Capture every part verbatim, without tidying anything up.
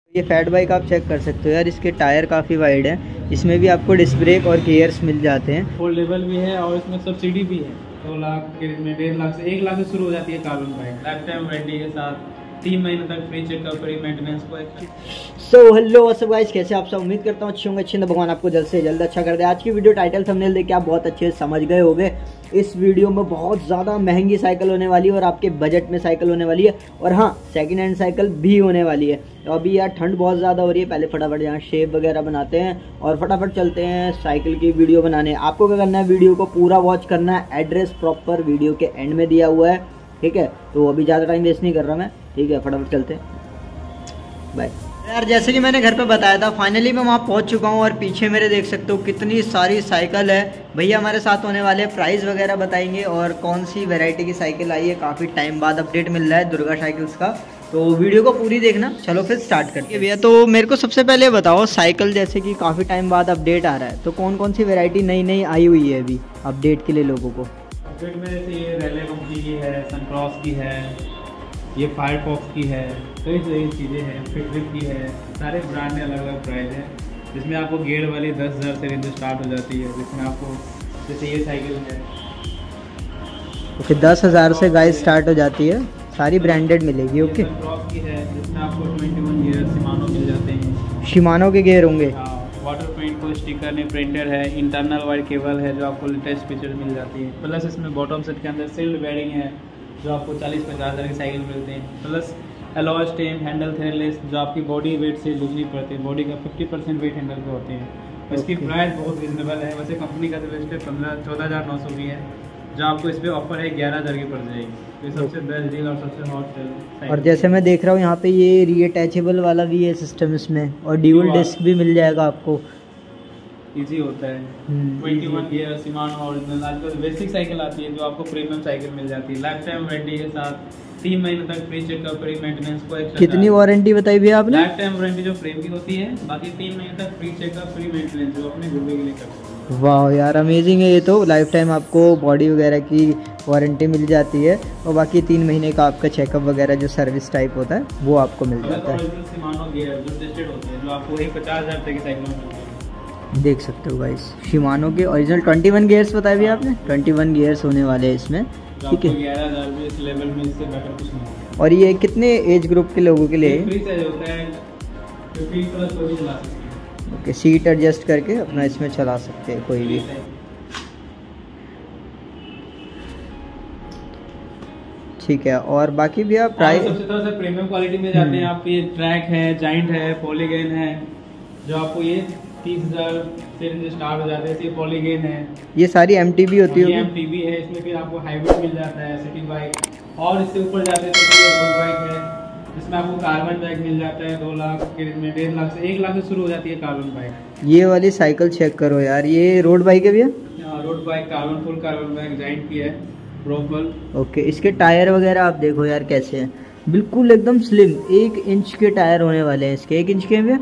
ये fat bike आप check कर सकते हो यार, इसके टायर काफ़ी वाइड हैं। इसमें भी आपको डिस्क ब्रेक और गियर्स मिल जाते हैं। फोल्डेबल भी है और इसमें सब्सिडी भी है। दो लाख के में डेढ़ लाख से एक लाख से शुरू हो जाती है carbon bike. Lifetime warranty के साथ तीन महीने तक फ्री चेकअप, फ्री मेंटेनेंस को। सो हेलो व्हाट्सअप गाइस, कैसे आप सब? उम्मीद करता हूँ अच्छे होंगे। अच्छे भगवान आपको जल्द से जल्द अच्छा कर दे। आज की वीडियो टाइटल थंबनेल देख के आप बहुत अच्छे से समझ गए होंगे। इस वीडियो में बहुत ज़्यादा महंगी साइकिल होने वाली है और आपके बजट में साइकिल होने वाली है, और हाँ सेकंड हैंड साइकिल भी होने वाली है। तो अभी यार ठंड बहुत ज़्यादा हो रही है, पहले फटाफट यहाँ शेप वगैरह बनाते हैं और फटाफट चलते हैं साइकिल की वीडियो बनाने। आपको क्या करना है, वीडियो को पूरा वॉच करना है। एड्रेस प्रॉपर वीडियो के एंड में दिया हुआ है, ठीक है? तो अभी ज़्यादा टाइम वेस्ट नहीं कर रहा मैं, ठीक है? फटाफट चलते हैं, बाय। यार जैसे कि मैंने घर पे बताया था, फाइनली मैं वहाँ पहुँच चुका हूँ और पीछे मेरे देख सकते हो कितनी सारी साइकिल है। भैया हमारे साथ होने वाले, प्राइस वगैरह बताएंगे और कौन सी वैरायटी की साइकिल आई है। काफ़ी टाइम बाद अपडेट मिल रहा है दुर्गा साइकिल्स का, तो वीडियो को पूरी देखना। चलो फिर स्टार्ट करते हैं भैया। तो मेरे को सबसे पहले बताओ, साइकिल जैसे कि काफ़ी टाइम बाद अपडेट आ रहा है, तो कौन कौन सी वैरायटी नई नई आई हुई है अभी अपडेट के लिए लोगों को? अपडेट में जैसे ये रैले कंपनी की है, सनक्रॉस की है, ये फायरफॉक्स की है, कई सारी चीज़ें हैं, फिटविक की है। सारे ब्रांड में अलग अलग प्राइस है, जिसमें आपको गेयर वाली दस हज़ार से रेंज स्टार्ट हो जाती है। जिसमें आपको जैसे ये साइकिल है, ओके, दस हज़ार से गाइस स्टार्ट हो जाती है, सारी ब्रांडेड मिलेगी। ओके, सनक्रॉस की है, जिसमें आपको ट्वेंटी वन गियर शिमानो मिल जाते हैं। शिमानो के गियर होंगे? हाँ, वाटर पेंट को स्टिकर में प्रिंटर है, इंटरनल वायर केबल है जो आपको लेटेस्ट फीचर मिल जाती है। प्लस इसमें बॉटम सेट के अंदर सील्ड बेयरिंग है जो आपको चालीस पचास हज़ार की साइकिल मिलते हैं। Plus alloy stem, handle threadless जो आपकी बॉडी वेट से लूज नहीं पड़ते, बॉडी का फिफ्टी परसेंट वेट हैंडल पे होते हैं। इसकी प्राइस बहुत रिजनेबल है। वैसे कंपनी का जो बेस्ट है पंद्रह चौदह हज़ार नौ सौ की है, जो आपको इस पर ऑफर है ग्यारह हज़ार की पड़ जाएगी। ये सबसे बेस्ट डील और सबसे हॉट। और जैसे मैं देख रहा हूँ यहाँ पे ये रीअटैचेबल वाला भी है सिस्टम इसमें, और ड्यूल डिस्क भी मिल जाएगा आपको। इजी होता है। Twenty one gear Shimano original. आजकल बेसिक साइकिल आती है जो आपको प्रीमियम साइकिल मिल जाती है। लाइफ टाइम वारंटी के साथ तीन महीने तक फ्री चेकअप, फ्री मेंटेनेंस को। कितनी वारंटी बताई भैया आपने? लाइफ टाइम वारंटी जो फ्रेम की होती है, बाकी तीन महीने तक फ्री चेकअप, फ्री मेंटेनेंस जो अपने गुरुवे के लिए करते हैं। वाह यार अमेजिंग है ये तो। लाइफ टाइम आपको बॉडी वगैरह की वारंटी मिल जाती है और बाकी तीन महीने का आपका चेकअप वगैरह जो सर्विस टाइप होता है वो आपको मिल जाता है। शिमानो गियर जो टेस्टेड होते हैं, जो आपको एक पचास हज़ार रुपये की साइकिल में मिलते हैं। देख सकते हो गाइस, शिमानो के ओरिजिनल ट्वेंटी वन गियर्स बताए भी आपने। ट्वेंटी वन गियर्स होने वाले हैं इसमें, ठीक है? ग्यारह हज़ार इस लेवल में, इससे बेटर कुछ नहीं। और ये कितने एज ग्रुप के लोगों के लिए? फ्री साइज होता है, फिफ्टीन प्लस कोई भी चला सकते हैं। ओके, सीट एडजस्ट करके अपना इसमें चला सकते हैं कोई भी, ठीक है? और बाकी भी आप प्राइस सबसे थोड़ा सा प्रीमियम क्वालिटी में जाते हैं। आप ये ट्रैक है, जाइंट है, पॉलीगन है, जो आपको ये तीस हजार से स्टार्ट हो जाते हैं। ये पॉलीगन है, ये सारी एमटीबी होती है। एमटीबी है, इसमें फिर आपको हाइब्रिड मिल जाता है, सिटी बाइक। और इससे ऊपर जाते हैं तो ये रोड बाइक है, जिसमें आपको कार्बन बाइक मिल जाता है। दो लाख के में डेढ़ लाख से एक लाख से शुरू हो जाती है कार्बन बाइक। ये वाली साइकिल चेक करो यार, ये रोड बाइक है भैया? Road bike carbon, full carbon bike, Giant की है प्रॉपर। ओके, इसके टायर वगैरह आप देखो यार कैसे हैं, बिल्कुल एकदम स्लिम। एक इंच के टायर होने वाले हैं इसके। एक इंच के हैं भैया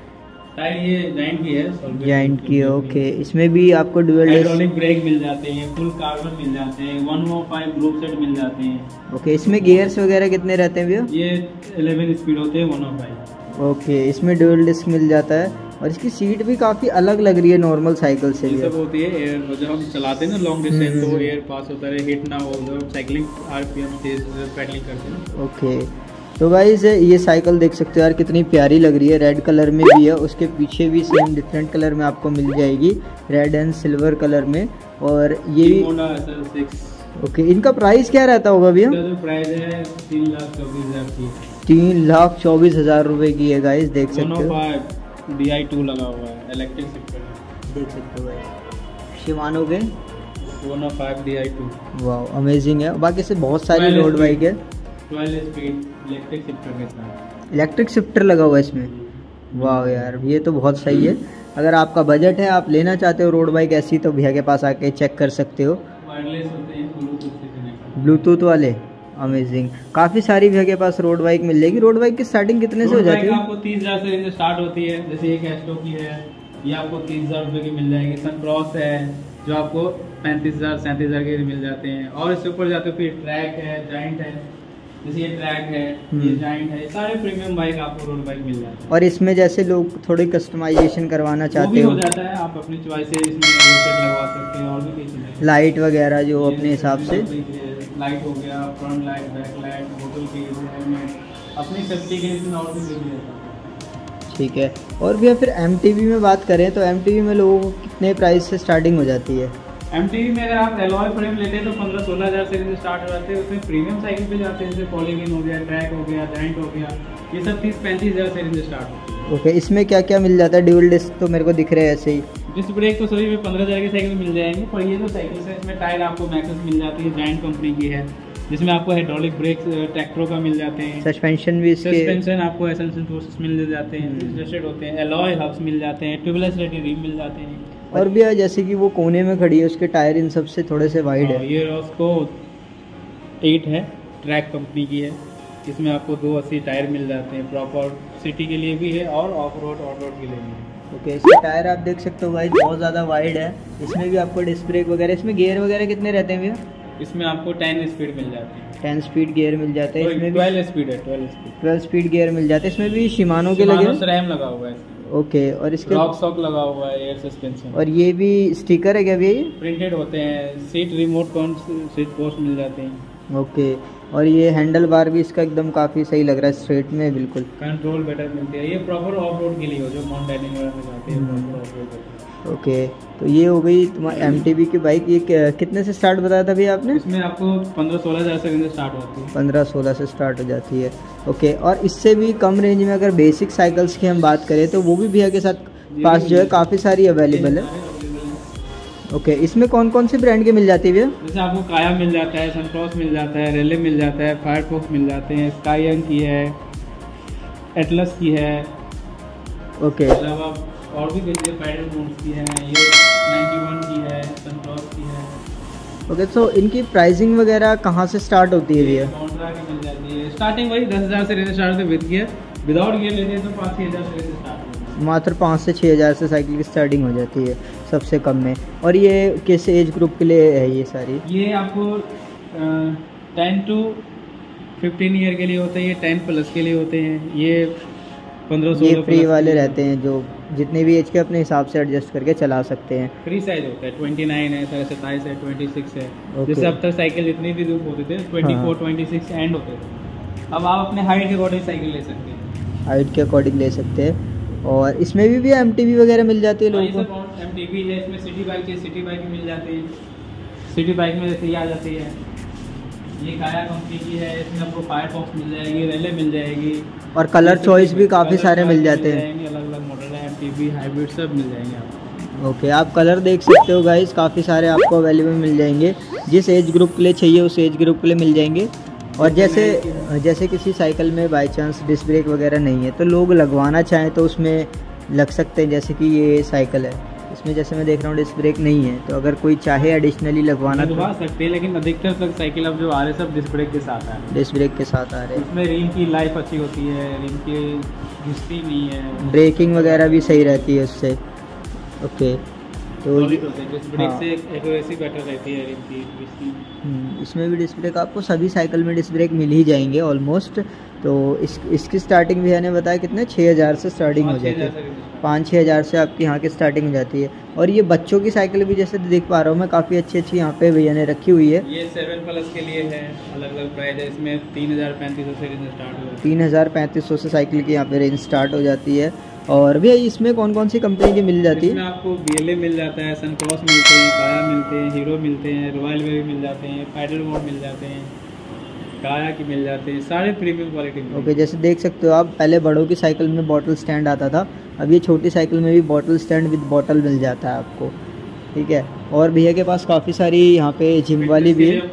टायर? ये जाइंट की है, जाइंट की। ओके, इसमें भी आपको डुअल हाइड्रोलिक ब्रेक मिल जाते हैं, फुल कार्बन मिल जाते हैं, one O five group set मिल जाते हैं। ओके, इसमें गियर्स वगैरह कितने रहते हैं भैया? ये इलेवन स्पीड होते हैं, वन ओ फाइव। ओके, इसमें डुअल डिस्क मिल जाता है और इसकी सीट भी काफ़ी अलग लग रही है नॉर्मल साइकिल से। ये सब होती है एयर, जब हम चलाते हैं ना लॉन्ग डिस्टेंस तो एयर पास होता है, हिट ना हो, जब साइकिलिंग आरपीएम तेज पेडलिंग करते हैं। ओके, तो गाइस ये साइकिल देख सकते हो यार कितनी प्यारी लग रही है। रेड कलर में भी है, उसके पीछे भी सेम डिफरेंट कलर में आपको मिल जाएगी, रेड एंड सिल्वर कलर में। और ये भी ओके, इनका प्राइस क्या रहता होगा भैया? प्राइस है तीन लाख चौबीस हज़ार की। तीन लाख चौबीस हज़ार रुपये की है गाइस, देख सकते हो। डी आई टू लगा हुआ है, इलेक्ट्रिक शिफ्टर देख सकते हो गाइस, शिमानो के one O five D I two. वाह अमेजिंग है। बाकी से बहुत सारी रोड बाइक है, ट्वेल्व स्पीड इलेक्ट्रिक शिफ्टर के साथ। इलेक्ट्रिक शिफ्टर लगा हुआ है इसमें। वाह यार ये तो बहुत सही है। अगर आपका बजट है, आप लेना चाहते हो रोड बाइक ऐसी, तो भैया के पास आके चेक कर सकते हो। वायरलेस होते हैं, ब्लूटूथ से कनेक्ट, ब्लूटूथ वाले। अमेजिंग, काफ़ी सारी भैया के पास रोड बाइक मिल जाएगी। रोड बाइक की स्टार्टिंग कितने से हो जाती है? आपको तीस हज़ार से रेंज स्टार्ट होती है। जैसे एक एस्टो की है, ये आपको तीस हज़ार रुपये की मिल जाएगी। सनक्रॉस है जो आपको पैंतीस हज़ार सैंतीस हज़ार के मिल जाते हैं। और इससे ऊपर जाते हो फिर ट्रैक है, जाइंट है, जैसे ये ट्रैक है, ये जायंट है, सारे प्रीमियम बाइक आपको रोड बाइक मिल जाते हैं। और इसमें जैसे लोग थोड़ी कस्टमाइजेशन करवाना चाहते हो, हो, हो जाता है, आप अपनी चॉइस से इसमें लगवा सकते हैं और भी कई चीजें, लाइट वगैरह जो अपने हिसाब से, लाइट हो गया, फ्रंट लाइट, बैक लाइट, बोतल की हेलमेट, अपनी सेफ्टी के लिए इसमें और भी चीजें रहता है। ठीक है। और भैया फिर एम टी वी में बात करें तो एम टी वी में लोगों को कितने प्राइस से स्टार्टिंग हो जाती है? एम टी वी में अगर आप एलॉय फ्रेम लेते हैं तो पंद्रह सोलह हज़ार से स्टार्ट हो जाते हैं। उसमें प्रीमियम साइकिल पे जाते हैं, जैसे पॉलीगिन हो गया, ट्रैक हो गया, जायंट हो गया, ये सब तीस पैंतीस हज़ार से स्टार्ट होती है। ओके, इसमें क्या क्या मिल जाता है? ड्यूल डिस्क तो मेरे को दिख रहे हैं ऐसे ही। डिस्क ब्रेक तो सभी में पंद्रह हज़ार की साइकिल मिल जाएंगे, पर ये जो साइकिल है इसमें टायर आपको मैक्सिस मिल जाती है, जायंट कंपनी की है, जिसमें आपको हाइड्रोलिक ब्रेक ट्रैक्ट्रो का मिल जाते हैं, सस्पेंशन भी इसके, सस्पेंशन आपको एसेंशियल फोर्सेस मिल जाते हैं, एडजस्टेड होते हैं, एलॉय हब्स मिल जाते हैं, ट्यूबलेस रेडी रिम मिल जाते हैं। और भी जैसे कि वो कोने में खड़ी है उसके टायर इन सब से थोड़े से वाइड है। ये रॉस्को एट है, ट्रैक कंपनी की है, इसमें आपको दो अस्सी टायर मिल जाते हैं, प्रॉपर सिटी के लिए भी है और ऑफ रोड ऑन रोड के लिए भी है। ओके, इसके टायर आप देख सकते हो भाई बहुत ज़्यादा वाइड है। इसमें भी आपको डिस्क ब्रेक वगैरह, इसमें गियर वगैरह कितने रहते हैं भैया? इसमें आपको टेन स्पीड मिल जाती है, टेन स्पीड गियर मिल जाते हैं, इसमें ट्वेल्व स्पीड है, twelve speed twelve speed gear मिल जाते हैं। इसमें भी शिमानो के लगे हैं, रैम लगा हुआ है। ओके, और इसके रॉक सॉक लगा हुआ है, एयर सस्पेंशन, और ये भी स्टिकर है क्या भैया? ये प्रिंटेड होते हैं, सीट रिमोट सीट पोस्ट मिल जाते हैं। ओके, और ये हैंडल बार भी इसका एकदम काफ़ी सही लग रहा है, स्ट्रेट में बिल्कुल कंट्रोल बेटर मिलती है। ये प्रॉपर ऑफ रोड के लिए हो, जो माउंटेनिंग वगैरह में जाते हैं प्रॉपर ऑफ रोड। ओके, तो ये हो गई तुम्हारी एम टी वी की बाइक। ये कितने से स्टार्ट बताया था भैया आपने? इसमें आपको पंद्रह सोलह हज़ार से स्टार्ट होती है, पंद्रह सोलह से स्टार्ट हो जाती है। ओके, और इससे भी कम रेंज में अगर बेसिक साइकिल्स की हम बात करें तो वो भी भैया के साथ पास जो है काफ़ी सारी अवेलेबल है। ओके, इसमें कौन कौन सी ब्रांड के मिल जाती है भैया? जैसे आपको काया मिल जाता है, सनक्रॉस मिल जाता है, रेले मिल जाता है, फायरफॉक्स मिल जाते हैं, स्काईयंग की है, एटलस की है। ओके, अलावा और भी कई पैडल मोड्स की है, ये नाइन्टी वन की है, सनक्रॉस की है। ओके, तो इनकी प्राइसिंग वगैरह कहाँ से स्टार्ट होती है भैया? कॉन्ट्रा की मिल जाती है, स्टार्टिंग वही दस हज़ार से रेंज स्टार्ट होते विद गियर, विदाउट गियर लेते हैं तो पाँच छः हज़ार से रेंज स्टार्ट होती है। मात्र पाँच से छः हज़ार से साइकिल की स्टार्टिंग हो जाती है सबसे कम में। और ये किस एज ग्रुप के लिए है ये सारी? ये आपको टेन टू फिफ्टीन ईयर के लिए होते हैं, ये टेन प्लस के लिए होते हैं, ये पंद्रह सोलह ये फ्री वाले रहते हैं जो जितने भी एज के अपने हिसाब से एडजस्ट करके चला सकते हैं। फ्री साइज होता है, ट्वेंटी नाइन है, सत्ताईस है, ट्वेंटी सिक्स है। Okay. जैसे अब तक साइकिल जितनी भी दूर होते थे twenty four twenty six and होते थे, अब आप अपने हाइट के अकॉर्डिंग साइकिल ले सकते हैं, हाइट के अकॉर्डिंग ले सकते हैं। और इसमें भी भी एम टी वी वगैरह मिल जाती है लोगों को? एम टी वी है, इसमें सिटी बाइक है, सिटी बाइक मिल जाती है। सिटी बाइक में जैसे ये आ जाती है, ये काया कंपनी की है, इसमें आपको फायरफॉक्स मिल जाएगी, रेले मिल जाएगी, और कलर चॉइस भी काफ़ी सारे मिल जाते हैं, अलग अलग मॉडल है, एम टी वी हाइब्रिड सब मिल जाएंगे आपको। ओके, आप कलर देख सकते हो गाइस, काफ़ी सारे आपको अवेलेबल मिल जाएंगे, जिस एज ग्रुप के लिए चाहिए उस एज ग्रुप के लिए मिल जाएंगे। और जैसे जैसे किसी साइकिल में बाई चांस डिस्क ब्रेक वगैरह नहीं है तो लोग लगवाना चाहें तो उसमें लग सकते हैं, जैसे कि ये साइकिल है, इसमें जैसे मैं देख रहा हूँ डिस्क ब्रेक नहीं है, तो अगर कोई चाहे एडिशनली लगवाना लगवा सकते हैं, लेकिन अधिकतर तक साइकिल अब जो आ रहे हैं सब डिस्क ब्रेक के साथ आ रहे हैं, डिस्क ब्रेक के साथ आ रहे हैं। इसमें रिम की लाइफ अच्छी होती है, रिम की घिसती नहीं है, ब्रेकिंग वगैरह भी सही रहती है उससे। ओके, तो ये डिस्क ब्रेक से एक्यूरेसी बेटर रहती है रिम की घिसती। हम्म, इसमें भी डिस्क ब्रेक आपको सभी साइकिल में डिस्क ब्रेक मिल ही जाएंगे ऑलमोस्ट। तो इस इसकी स्टार्टिंग भैया ने बताया कितने छः हज़ार से स्टार्टिंग हो जाती है, पाँच छः हज़ार से आपकी यहाँ की स्टार्टिंग हो जाती है। और ये बच्चों की साइकिल भी जैसे देख पा रहा हूँ मैं, काफ़ी अच्छी अच्छी यहाँ पे भैया ने रखी हुई है। ये सेवन प्लस के लिए है, अलग अलग प्राइस है, इसमें तीन हज़ार पैंतीस सौ से रेंज स्टार्ट हो जाती है, तीन हज़ार पैंतीस सौ से साइकिल की यहाँ पे रेंज स्टार्ट हो जाती है। और भैया इसमें कौन कौन सी कंपनी की मिल जाती है? इसमें आपको बी एल ए मिल जाता है, सनक्रॉस मिलते हैं, काया मिलते हैं, हीरो मिलते हैं, रॉयल वेव मिल जाते हैं, पैडल मोड मिल जाते हैं, काया की मिल जाते हैं, सारे प्रीमियम क्वालिटी के। ओके, जैसे देख सकते हो आप, पहले बड़ों की साइकिल में बॉटल स्टैंड आता था, अब ये छोटी साइकिल में भी बॉटल स्टैंड विद बॉटल मिल जाता है आपको, ठीक है। और भैया के पास काफ़ी सारी यहाँ पे जिम वाली भी है।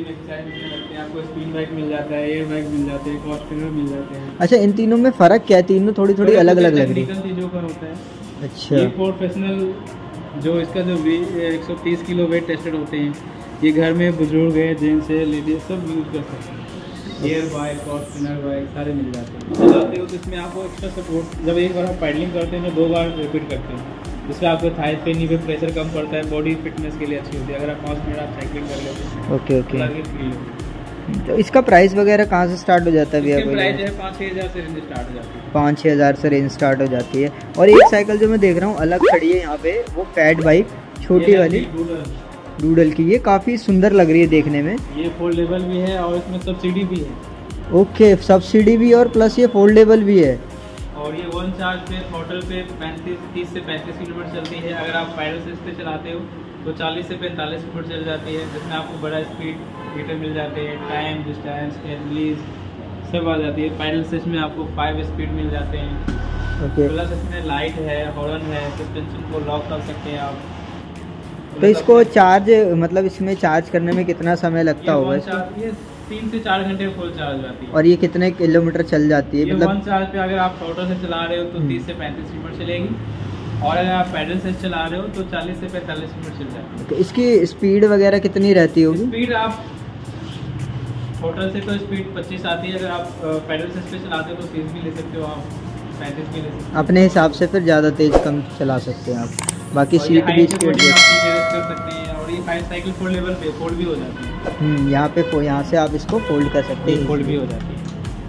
आपको स्पिन बाइक मिल जाता है, एयर बाइक मिल जाते हैं, क्रॉस ट्रेनर मिल जाते हैं। अच्छा, इन तीनों में फ़र्क क्या है? तीनों थोड़ी थोड़ी अलग अलग लग रही है। चीज़ों का होता है। अच्छा, ये प्रोफेशनल जो इसका जो एक सौ तीस किलो वेट टेस्टेड होते हैं, ये घर में बुजुर्ग है, जेंट्स है, लेडीज सब यूज़ कर सकते हैं। Air bike, cross trainer bike सारे मिल जाते हैं। चलाते हो तो इसमें आपको एक्स्ट्रा सपोर्ट, जब एक बार आप पैडलिंग करते हैं तो दो बार रिपीट करते हैं, जिससे आपको थाई पे नी पे प्रेशर कम पड़ता है, बॉडी फिटनेस के लिए अच्छी होती है। अगर आप पाँच मिनट आप साइकिलिंग कर लेते हैं ओके ओके, फ्री तो इसका प्राइस वगैरह कहाँ से स्टार्ट हो जाता है भैया? प्राइस है पाँच छः हज़ार से रेंज स्टार्ट हो जाती है। पाँच छः हज़ार से रेंज स्टार्ट हो जाती है। और एक साइकिल जो मैं देख रहा हूँ अलग खड़ी है यहाँ पे, वो फैट बाइक छोटी वाली डूडल की, ये काफ़ी सुंदर लग रही है देखने में। ये फोल्डेबल भी है और इसमें सब्सिडी भी है। ओके, सब्सिडी भी और प्लस ये फोल्डेबल भी है। और ये वन चार्ज पे टोटल पे पैंतीस तीस से पैंतीस किलोमीटर चलती है। अगर आप पैडल से इस पे चलाते हो तो चालीस से पैंतालीस किलोमीटर चल जाती है, जिसमें आपको बड़ा स्पीड मीटर मिल जाते हैं, टाइम, डिस्टेंस, रिलीज सब आ जाती है। पैडल से इसमें आपको फाइव स्पीड मिल जाते हैं। ओके, प्लस इसमें लाइट है, हॉर्न है, सस्पेंशन को लॉक कर सकते हैं आप। तो इसको चार्ज मतलब इसमें चार्ज करने में कितना समय लगता होगा? ये तीन से चार घंटे फुल चार्ज जाती है। और ये कितने किलोमीटर चल जाती है? मतलब वन चार्ज पे अगर आप टोटल से चला रहे हो तो तीस से पैंतीस किलोमीटर चलेगी, और अगर आप पैडल से चला रहे हो तो चालीस से पैंतालीस किलोमीटर चल जाएगी। तो इसकी स्पीड वगैरह कितनी रहती होगी? स्पीड आप टोटल से तो स्पीड पच्चीस आती है, अगर आप पैडल से इस पे चलाते हो तो तीस भी ले सकते हो, आप पैंतीस भी ले सकते हो अपने हिसाब से, फिर ज़्यादा तेज कम चला सकते हैं आप। बाकी सीट भी इसके कर सकते हैं। और ये फाइव साइकिल फोल्डेबल पे फोल्ड भी हो जाती है। हम्म, यहाँ पे यहाँ से आप इसको फोल्ड कर सकते हैं, फोल्ड भी हो जाती है।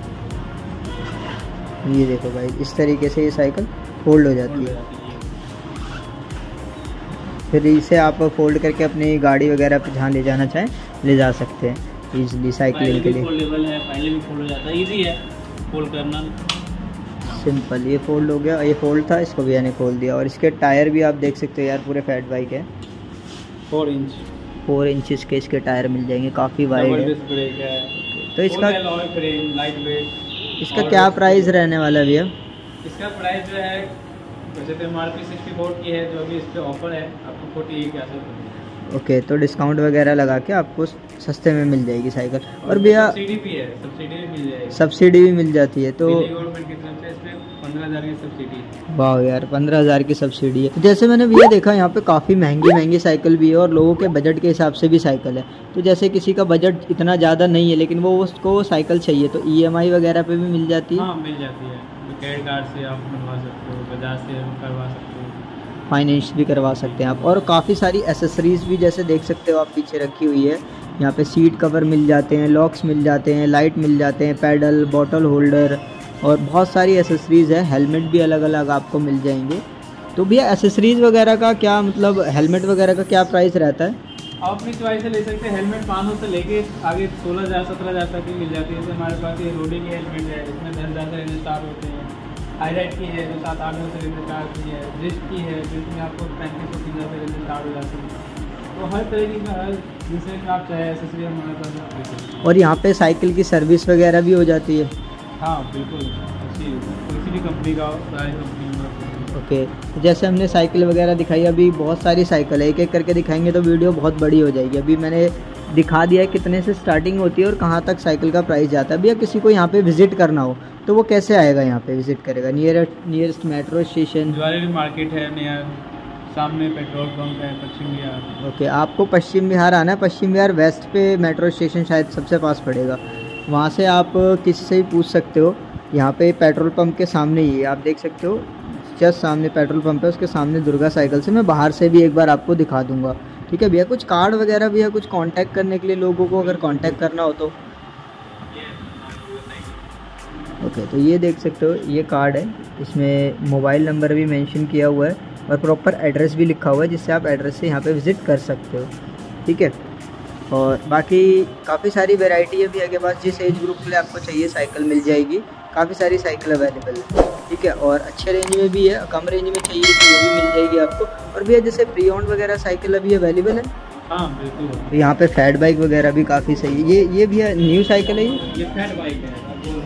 ये देखो भाई, इस तरीके से ये साइकिल फोल्ड हो जाती है। फिर इसे आप फोल्ड करके अपनी गाड़ी वगैरह पे जहाँ ले जाना चाहें ले जा सकते हैं इजीली साइकिलिंग के लिए। फोल्डेबल है, पहले भी फोल्ड हो जाता है, इजी है फोल्ड करना, सिंपल। ये फोल्ड हो गया, ये फोल्ड था, इसको भैया ने खोल दिया। और इसके टायर भी आप देख सकते हो यार, पूरे फैट बाइक है। फोर इंच फोर इंचेस के इसके टायर मिल जाएंगे, काफ़ी वाइड है। है। तो इसका फ्रेम, लाइट वेट। इसका क्या प्राइस रहने वाला है भैया? इसका प्राइस जो है वैसे तो M R P sixty four की है, जो अभी इस पर ऑफर है आपको फोर्टी एट के आसपास। ओके, तो डिस्काउंट वगैरह लगा के आपको सस्ते में मिल जाएगी साइकिल। और भैया सब्सिडी भी है, सब्सिडी भी मिल जाएगी। सब्सिडी भी मिल जाती है तो गवर्नमेंट की तरफ से इस पे पंद्रह हज़ार की सब्सिडी है। वाह यार, पंद्रह हज़ार की सब्सिडी है। तो जैसे मैंने भैया देखा यहाँ पे काफ़ी महंगी महंगी साइकिल भी है और लोगों के बजट के हिसाब से भी साइकिल है। तो जैसे किसी का बजट इतना ज़्यादा नहीं है लेकिन वो उसको वो साइकिल चाहिए, तो ई एम आई वगैरह पे भी मिल जाती है? हाँ, मिल जाती है। क्रेडिट कार्ड से आप बनवा सकते हो, बजाज से करवा सकते हो, फाइनेंस भी करवा सकते हैं आप। और काफ़ी सारी एसेसरीज भी जैसे देख सकते हो आप पीछे रखी हुई है। यहाँ पे सीट कवर मिल जाते हैं, लॉक्स मिल जाते हैं, लाइट मिल जाते हैं, पैडल, बॉटल होल्डर और बहुत सारी एसेसरीज़ है। हेलमेट भी अलग अलग आपको मिल जाएंगे। तो भैया एसेसरीज़ वगैरह का क्या मतलब, हेलमेट वगैरह का क्या प्राइस रहता है? आप अपनी चॉइस से ले सकते हैं। हेलमेट पाँच सौ से लेके आगे सोलह हज़ार सत्रह हज़ार तक की मिल जाती है। जैसे हमारे पास ये रोडी की हेलमेट है, इसमें दस हज़ार से रेंज स्टार्ट होते हैं। हाईराइट की है जो सात आठ हज़ार से रेंज स्टार्ट की है। रिस्ट की है जिसमें आपको पैंतीस सौ तीन हज़ार से रेंज स्टार्ट हो जाती है। तो हर तरीके का हर जिससे आप चाहे एसेसरी हमारे पास। और यहाँ पे साइकिल की सर्विस वगैरह भी हो जाती है? हाँ बिल्कुल, किसी भी कंपनी का, सारी कंपनी में। ओके, तो जैसे हमने साइकिल वगैरह दिखाई, अभी बहुत सारी साइकिल है, एक एक करके दिखाएंगे तो वीडियो बहुत बड़ी हो जाएगी। अभी मैंने दिखा दिया है कितने से स्टार्टिंग होती है और कहाँ तक साइकिल का प्राइस जाता है। भैया किसी को यहाँ पे विजिट करना हो तो वो कैसे आएगा, यहाँ पे विजिट करेगा? Nearest nearest metro station jewellery market है नियर, सामने पेट्रोल पंप है, पश्चिम बिहार। ओके, आपको पश्चिम बिहार आना है। पश्चिम बिहार वेस्ट पे मेट्रो स्टेशन शायद सबसे पास पड़ेगा, वहाँ से आप किसी से भी पूछ सकते हो। यहाँ पे पेट्रोल पंप के सामने ही है, आप देख सकते हो, जस्ट सामने पेट्रोल पंप है, उसके सामने दुर्गा साइकिल से। मैं बाहर से भी एक बार आपको दिखा दूंगा, ठीक है भैया? कुछ कार्ड वगैरह भी है, कुछ कांटेक्ट करने के लिए लोगों को अगर कांटेक्ट करना हो तो? ओके, तो ये देख सकते हो, ये कार्ड है, इसमें मोबाइल नंबर भी मेंशन किया हुआ है और प्रॉपर एड्रेस भी लिखा हुआ है, जिससे आप एड्रेस से यहाँ पे विज़िट कर सकते हो, ठीक है? और बाकी काफ़ी सारी वैरायटी है भैया के पास, जिस एज ग्रुप के लिए आपको चाहिए साइकिल मिल जाएगी। काफ़ी सारी साइकिल अवेलेबल है, ठीक है? और अच्छे रेंज में भी है, कम रेंज में चाहिए तो वो भी मिल जाएगी आपको। और भैया जैसे प्री ओन्ड वगैरह साइकिल अभी अवेलेबल है? हाँ बिल्कुल। तो यहाँ पे फैट बाइक वगैरह भी काफ़ी सही है। ये ये भैया न्यू साइकिल है ये? ये फैट बाइक है।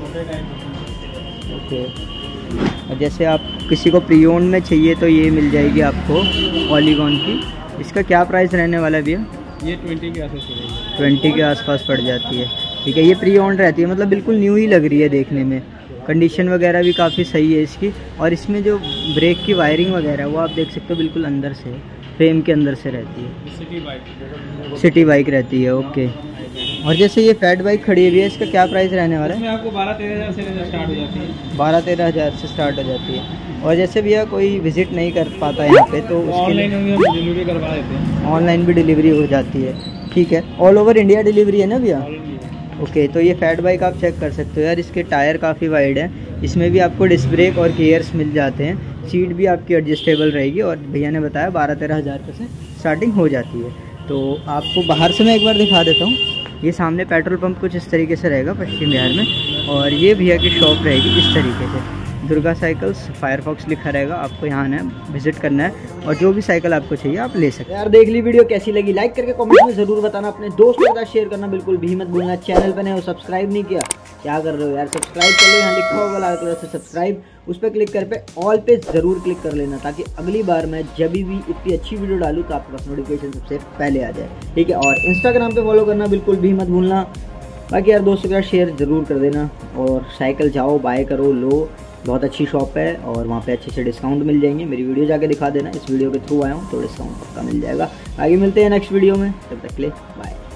ओके, और जैसे आप किसी को प्री ओन्ड में चाहिए तो ये मिल जाएगी आपको पॉलीगॉन की। इसका क्या प्राइस रहने वाला है भैया? ये ट्वेंटी के आसपास पड़ेगी। ट्वेंटी के आसपास पड़ जाती है, ठीक है? ये प्री ओन्ड रहती है, मतलब बिल्कुल न्यू ही लग रही है देखने में। कंडीशन वगैरह भी काफ़ी सही है इसकी। और इसमें जो ब्रेक की वायरिंग वगैरह वो आप देख सकते हो, बिल्कुल अंदर से, फ्रेम के अंदर से रहती है। सिटी बाइक सिटी बाइक रहती है, ओके। और जैसे ये फैट बाइक खड़ी हुई है, इसका क्या प्राइस रहने वाला है? इसमें आपको बारह तेरह हज़ार से स्टार्ट हो जाती है। बारह तेरह हज़ार से स्टार्ट हो जाती है। और जैसे भैया कोई विजिट नहीं कर पाता यहाँ पे तो ऑनलाइन डिलीवरी करवा देते हैं। ऑनलाइन भी डिलीवरी हो जाती है, ठीक है? ऑल ओवर इंडिया डिलीवरी है ना भैया? ओके तो ये फैट बाइक आप चेक कर सकते हो यार, इसके टायर काफ़ी वाइड हैं, इसमें भी आपको डिस्क ब्रेक और गियर्स मिल जाते हैं, सीट भी आपकी एडजस्टेबल रहेगी और भैया ने बताया बारह तेरह हज़ार रुपये से स्टार्टिंग हो जाती है। तो आपको बाहर से मैं एक बार दिखा देता हूँ। ये सामने पेट्रोल पंप कुछ इस तरीके से रहेगा पश्चिम बिहार में, और ये भैया की शॉप रहेगी इस तरीके से, दुर्गा साइकिल्स फायरफॉक्स लिखा रहेगा। आपको यहाँ आना है, विजिट करना है और जो भी साइकिल आपको चाहिए आप ले सकते हैं। यार देख ली वीडियो, कैसी लगी लाइक करके कमेंट में जरूर बताना, अपने दोस्तों के साथ शेयर करना बिल्कुल भी मत भूलना। चैनल पर नए हो, सब्सक्राइब नहीं किया, क्या कर रहे हो यार, सब्सक्राइब कर लो, यहाँ लिखा होगा लाल कलर से सब्सक्राइब, उस पर क्लिक कर पे ऑल पे जरूर क्लिक कर लेना, ताकि अगली बार मैं जब भी इतनी अच्छी वीडियो डालूँ तो आपके पास नोटिफिकेशन सबसे पहले आ जाए, ठीक है। और इंस्टाग्राम पे फॉलो करना बिल्कुल भी मत भूलना। बाकी यार दोस्तों के साथ शेयर ज़रूर कर देना, और साइकिल जाओ बाय करो, लो, बहुत अच्छी शॉप है और वहाँ पे अच्छे अच्छे डिस्काउंट मिल जाएंगे। मेरी वीडियो जाके दिखा देना, इस वीडियो के थ्रू आया हूँ तो डिस्काउंट पक्का मिल जाएगा। आगे मिलते हैं नेक्स्ट वीडियो में, तब तक के लिए बाय।